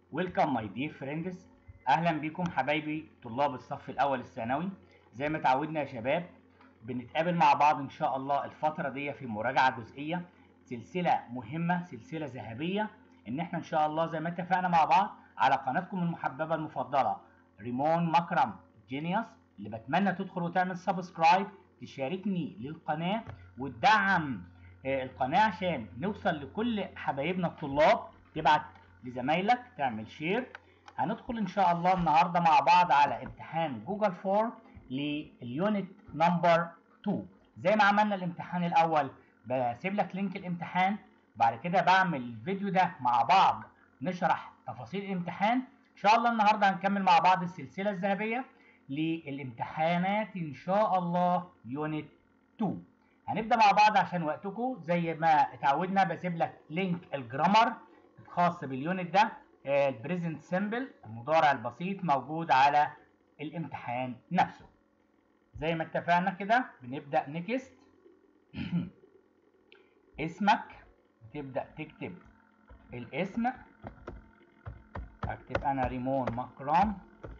ويلكم ماي دير فريندز. اهلا بيكم حبايبي طلاب الصف الاول الثانوي. زي ما اتعودنا يا شباب بنتقابل مع بعض ان شاء الله الفتره دي في مراجعه جزئيه، سلسله مهمه، سلسله ذهبيه، ان احنا ان شاء الله زي ما اتفقنا مع بعض على قناتكم المحببه المفضله ريمون مكرم جينيوس، اللي بتمنى تدخل وتعمل سبسكرايب، تشاركني للقناه وتدعم القناه عشان نوصل لكل حبايبنا الطلاب. تبعت لزمايلك، تعمل شير. هندخل ان شاء الله النهارده مع بعض على امتحان جوجل فورم لليونت نمبر 2. زي ما عملنا الامتحان الاول بسيب لك لينك الامتحان، بعد كده بعمل الفيديو ده مع بعض نشرح تفاصيل الامتحان. ان شاء الله النهارده هنكمل مع بعض السلسله الذهبيه للامتحانات ان شاء الله يونت 2. هنبدا مع بعض عشان وقتكم. زي ما اتعودنا بسيب لك لينك الجرامر الخاص باليونت ده، البريزنت سيمبل المضارع البسيط موجود على الامتحان نفسه. زي ما اتفقنا كده بنبدا نكست. اسمك تبدا تكتب الاسم، اكتب انا ريمون مكرم.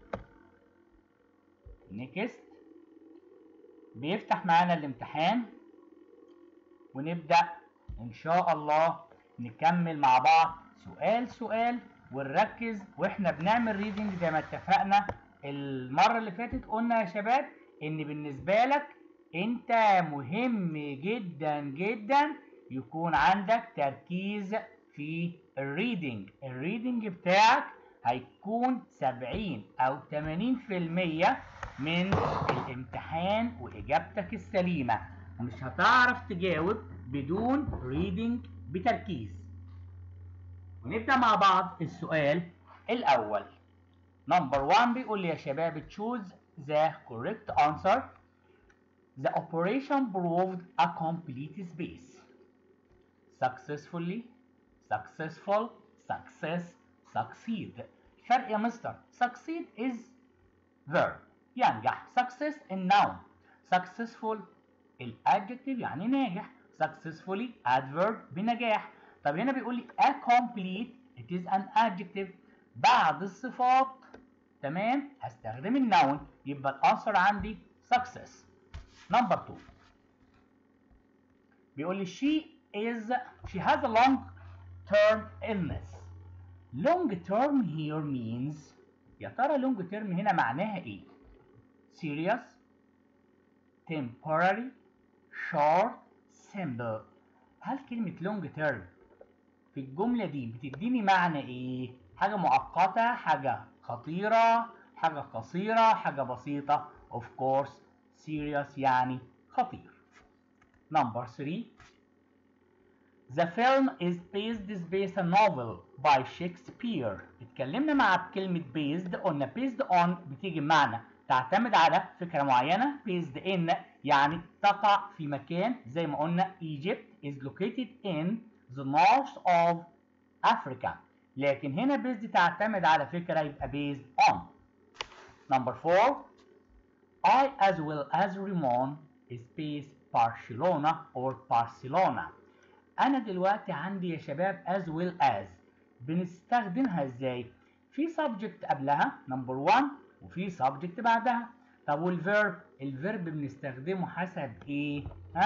نكست. بيفتح معانا الامتحان ونبدا ان شاء الله نكمل مع بعض سؤال سؤال ونركز واحنا بنعمل ريدنج. زي ما اتفقنا المره اللي فاتت قلنا يا شباب ان بالنسبه لك انت مهم جدا جدا يكون عندك تركيز في الريدنج. الريدنج بتاعك هيكون 70 او 80% من الامتحان واجابتك السليمه. مش هتعرف تجاوب بدون ريدنج بتركيز. ونبدأ مع بعض السؤال الأول. نمبر 1 بيقول لي يا شباب choose the correct answer. The operation proved a complete space. Successfully, successful, success, succeed. فرق يا مستر. Succeed is verb ينجح. Success in noun. Successful الادجكتيف يعني ناجح. Successfully adverb بنجاح. طب هنا بيقول لي a complete it is an adjective. بعد الصفات تمام هستخدم النون، يبقى الانسر عندي success. نمبر 2 بيقول لي she has a long term illness. long term here means يا ترى long term هنا معناها ايه؟ serious, temporary, short, simple. هل كلمة long term في الجملة دي بتديني معنى ايه؟ حاجة مؤقتة، حاجة خطيرة، حاجة قصيرة، حاجة بسيطة. of course serious يعني خطير. Number 3 The film is based a novel by Shakespeare. اتكلمنا مع كلمة based، قلنا based on بتيجي بمعنى تعتمد على فكرة معينة. based in يعني تقع في مكان، زي ما قلنا Egypt is located in the north of Africa. لكن هنا based تعتمد على فكرة يبقى based on. Number 4 I as well as Ramon is based Barcelona or Barcelona. أنا دلوقتي عندي يا شباب as well as بنستخدمها ازاي؟ في subject قبلها نمبر 1 وفي subject بعدها. طب والفيرب؟ الفيرب بنستخدمه حسب ايه؟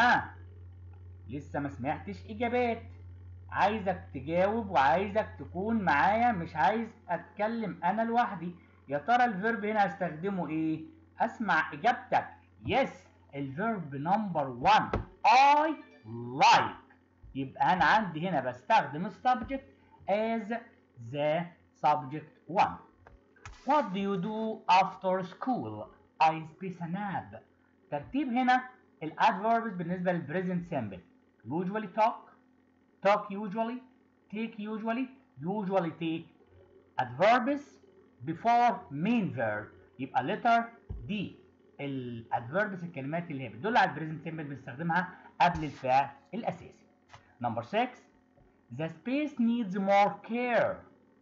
لسه ما سمعتش اجابات. عايزك تجاوب وعايزك تكون معايا، مش عايز اتكلم انا لوحدي. يا ترى الفيرب هنا هستخدمه ايه؟ اسمع اجابتك. يس الفيرب نمبر 1 I like. يبقى انا عندي هنا بستخدم السبجكت as the subject 1. What do you do after school? I space a nap. ترتيب هنا الادverbs بالنسبه للبريزنت سيمبل. usually talk usually, take usually take. adverbs before main verb يبقى letter D. الادverbs الكلمات اللي هي بتدل على البريزنت سيمبل بنستخدمها قبل الفعل الاساسي. Number 6 the space needs more care.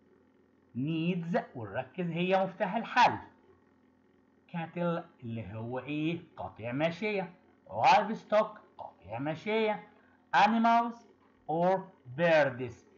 needs ونركز هي مفتاح الحل. cattle اللي هو ايه؟ قطيع ماشية. livestock قطيع ماشية. animals or birds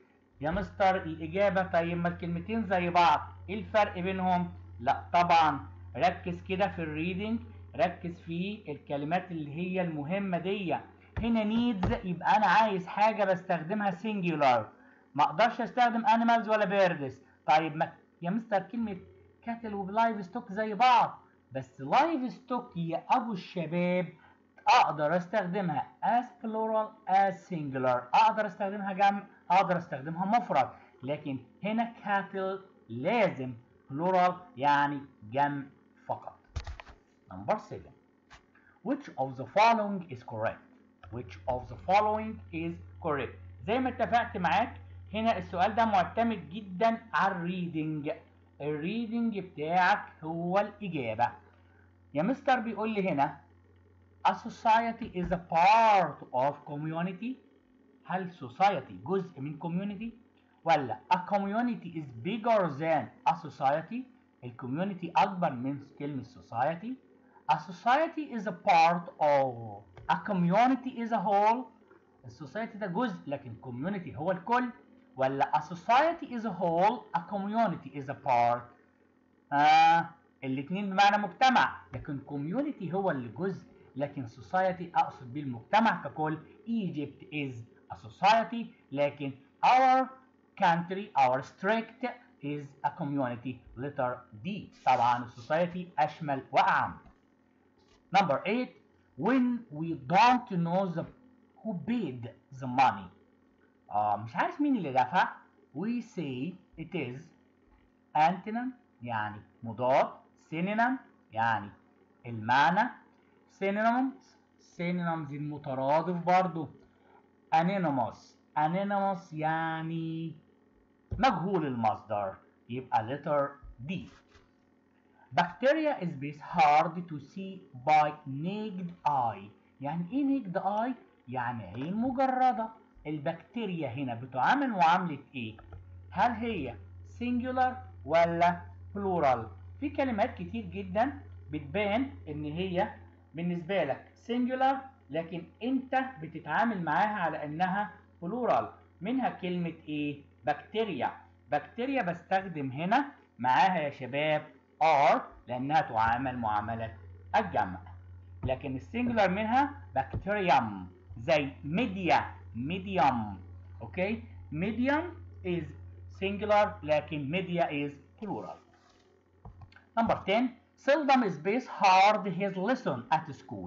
يا مستر الإجابة طيب ما الكلمتين زي بعض، إيه الفرق بينهم؟ لا طبعا، ركز كده في الريدنج، ركز في الكلمات اللي هي المهمة دي. هنا needs يبقى أنا عايز حاجة بستخدمها singular، ما أقدرش أستخدم animals ولا birds. طيب ما يا مستر كلمة cattle ولايف ستوك زي بعض، بس لايف ستوك يا أبو الشباب اقدر استخدمها as plural as singular، اقدر استخدمها جمع، اقدر استخدمها مفرد، لكن هنا cattle لازم plural يعني جمع فقط. Number 7. Which of the following is correct? Which of the following is correct؟ زي ما اتفقت معاك هنا السؤال ده معتمد جدا على الريدنج، الريدنج بتاعك هو الإجابة. يا مستر بيقول لي هنا A society is a part of community. هل society جزء من community ولا a community is bigger than a society؟ الكوميونتي أكبر من كلمة society. A society is a part of a community as a whole. السوسايتي ده جزء لكن community هو الكل، ولا a society is a whole a community is a part؟ الاتنين بمعنى مجتمع، لكن community هو اللي جزء، لكن society أقصد بيه المجتمع ككل. Egypt is a society، لكن our country our district is a community. letter D. طبعا society أشمل وأعم. Number 8. When we don't know who paid the money. مش عارف مين اللي دفع. We say it is antonym يعني مضاد، synonym يعني المعنى، synonyms المترادف برضو، anonymous يعني مجهول المصدر، يبقى letter D. Bacteria is best hard to see by naked eye. يعني ايه naked eye؟ يعني عين مجردة. البكتيريا هنا بتعامل معاملة ايه؟ هل هي singular ولا plural؟ في كلمات كتير جدا بتبان ان هي بالنسبة لك singular، لكن انت بتتعامل معاها على انها plural. منها كلمة ايه؟ بكتيريا. بكتيريا بستخدم هنا معاها يا شباب are لانها تعامل معاملة الجمع، لكن السنجولار منها بكتيريوم زي medium. اوكي، medium is singular لكن media is plural. Number 10. Seldom is based hard his lesson at school.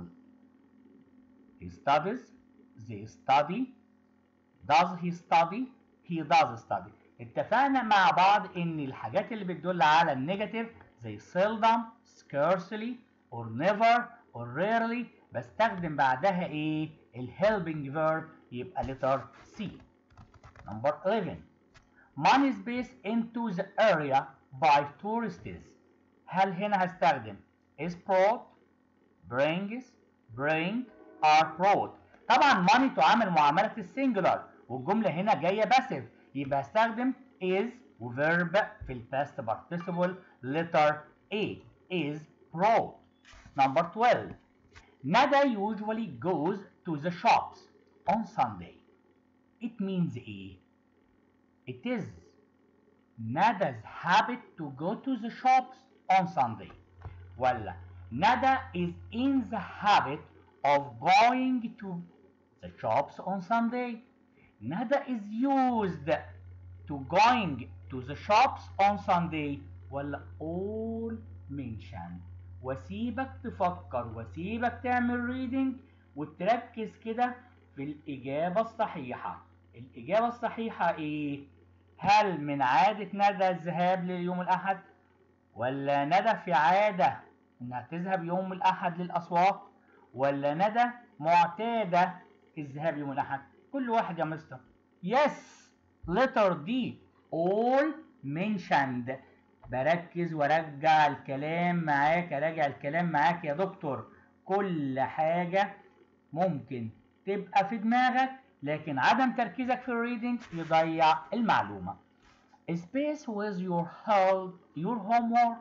He studies, they study, does he study, he does study. اتفقنا مع بعض ان الحاجات اللي بتدل على النيجاتيف زي seldom, scarcely, or never, or rarely بستخدم بعدها ايه؟ الhelping verb، يبقى letter C. Number 11. Money is based into the area by tourists. هل هنا هستخدم is brought, brings, bring, are brought. طبعا money تعامل معاملة السنجولار والجملة هنا جاية باسف، يبقى هستخدم is وverb في الباست participle letter A is brought. Number 12. Nada usually goes to the shops on Sunday. It means A. It is Nada's habit to go to the shops on Sunday. ولا Nada is in the habit of going to the shops on Sunday. Nada is used to going to the shops on Sunday. ولا all mentioned. واسيبك تفكر واسيبك تعمل reading وتركز كده في الإجابة الصحيحة. الإجابة الصحيحة إيه؟ هل من عادة ندى الذهاب لليوم الأحد؟ ولا ندى في عادة إنها تذهب يوم الأحد للأسواق؟ ولا ندى معتادة الذهاب يوم الأحد؟ كل واحد يا مستر. Yes, letter D, all mentioned. بركز وارجع الكلام معاك، اراجع الكلام معاك يا دكتور. كل حاجة ممكن تبقى في دماغك لكن عدم تركيزك في الريدنج يضيع المعلومة. Space with your help, your homework.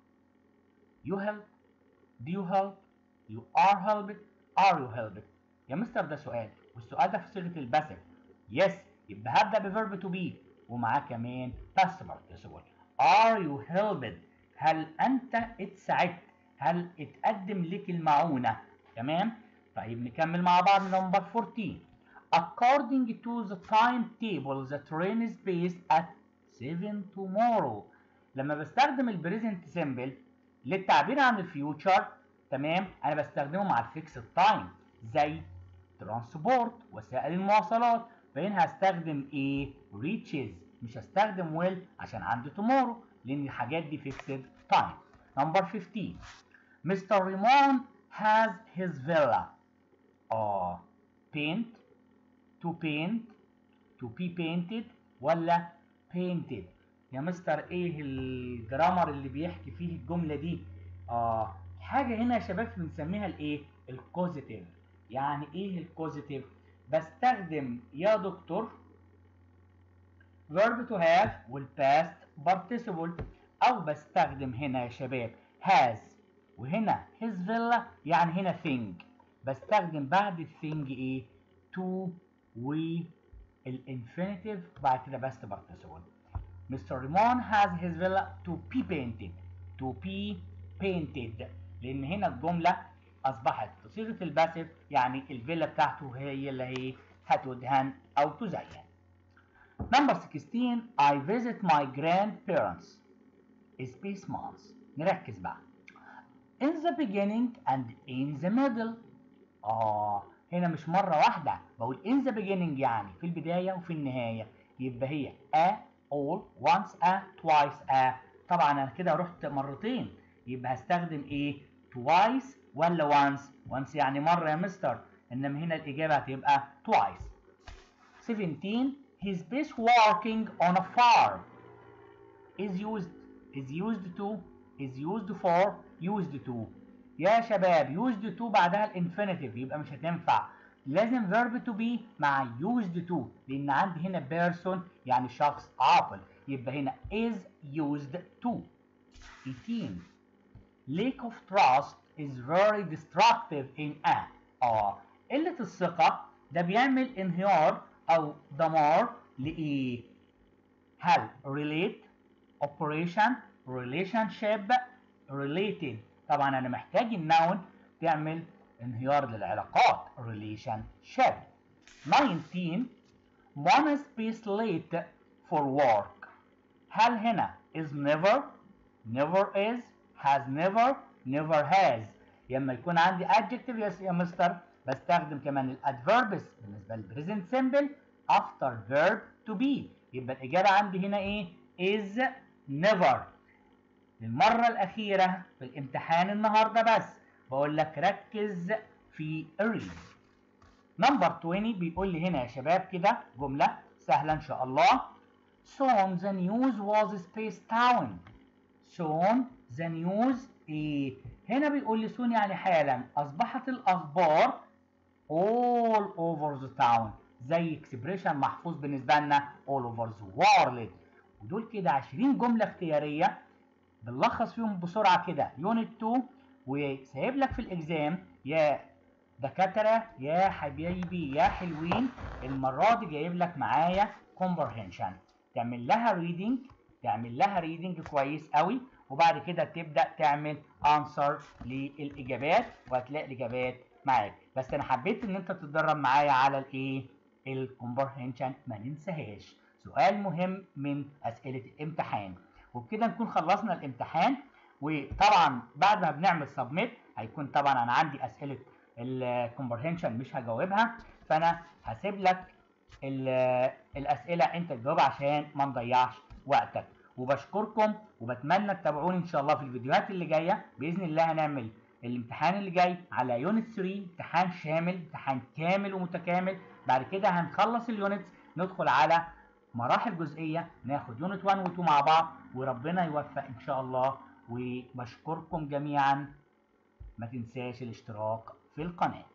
You help, do you help, you are helped, are you helped. يا مستر ده سؤال والسؤال ده في صيغة الباسف. Yes، يبقى هبدأ بverb to be. ومعاه كمان past participle. Are you helped؟ هل أنت اتساعدت؟ هل اتقدم لك المعونة؟ تمام؟ طيب نكمل مع بعض نمبر 14. According to the timetable the train is based at 7 tomorrow. لما بستخدم البريزنت سيمبل للتعبير عن الفيوتشر، تمام، انا بستخدمه مع الفيكسد تايم زي ترانسبورت وسائل المواصلات، فهنا هستخدم ايه؟ reaches، مش هستخدم will عشان عندي tomorrow لان الحاجات دي فيكسد تايم. نمبر 15. Mr. Raymond has his villa. paint، to paint، to be painted ولا painted؟ يا مستر ايه الجرامر اللي بيحكي فيه الجمله دي؟ حاجه هنا يا شباب بنسميها الايه؟ الكوزيتيف. يعني ايه الكوزيتيف؟ بستخدم يا دكتور verb to have والpast participle، او بستخدم هنا يا شباب has وهنا his villa، يعني هنا thing بستخدم بعد الثينج ايه؟ to والانفينيتيف بعد كده best participle. Mr. Raymond has his villa to be painted. To be painted لأن هنا الجملة أصبحت بصيغة الباسف، يعني الفيلا بتاعته هي اللي هي هتدهن أو تزين. Number 16. I visit my grandparents. Space months. نركز بقى. In the beginning and in the middle. هنا مش مرة واحدة، بقول in the beginning يعني في البداية وفي النهاية، يبقى هي a all once a twice a. طبعا انا كده رحت مرتين، يبقى هستخدم ايه؟ twice ولا once؟ once يعني مرة يا مستر، انما هنا الاجابة هتبقى twice. 17. His base working on a farm is used to is used for used to. يا شباب used to بعدها الانفينيتيف يبقى مش هتنفع، لازم verb to be مع used to لان عندي هنا person يعني شخص عاقل، يبقى هنا is used to. 18. lack of trust is very destructive in a. قلة الثقة ده بيعمل انهيار او دمار لايه؟ هل relate، operation، relationship، related؟ طبعا انا محتاج النون تعمل انهيار للعلاقات relationship. 19. Mona is late for work. هل هنا is never، never is، has never، never has؟ لما يكون عندي adjective يا مستر بستخدم كمان الادفيربس بالنسبه للبريزنت سيمبل after verb to be، يبقى الاجابه عندي هنا ايه؟ is never. للمرة الأخيرة في الامتحان النهاردة بس بقول لك ركز في الريد. نمبر 20 بيقول لي هنا يا شباب كده جملة سهلة إن شاء الله. Soon the news was spaced town. Soon the news إيه؟ هنا بيقول لي soon يعني حالا أصبحت الأخبار all over the town، زي اكسبريشن محفوظ بالنسبة لنا all over the world. ودول كده 20 جملة اختيارية بنلخص فيهم بسرعه كده يونت 2، وسايب لك في الاكزام يا دكاتره يا حبايبي يا حلوين المره دي جايب لك معايا كومبرهنشن، تعمل لها ريدنج كويس قوي، وبعد كده تبدا تعمل انسر للاجابات وهتلاقي الاجابات معاك. بس انا حبيت ان انت تتدرب معايا على الايه؟ الكومبرهنشن، ما ننساهاش، سؤال مهم من اسئله الامتحان. وبكده نكون خلصنا الامتحان، وطبعا بعد ما بنعمل سبميت هيكون طبعا انا عندي اسئله الكومبرهنشن مش هجاوبها، فانا هسيب لك الاسئله انت تجاوب عشان ما نضيعش وقتك. وبشكركم وبتمنى تتابعوني ان شاء الله في الفيديوهات اللي جايه. باذن الله هنعمل الامتحان اللي جاي على يونت 3، امتحان شامل، امتحان كامل ومتكامل. بعد كده هنخلص اليونتس ندخل على مراحل جزئيه، ناخد يونت 1 و 2 مع بعض، وربنا يوفق ان شاء الله. وبشكركم جميعا، ما تنساش الاشتراك في القناه.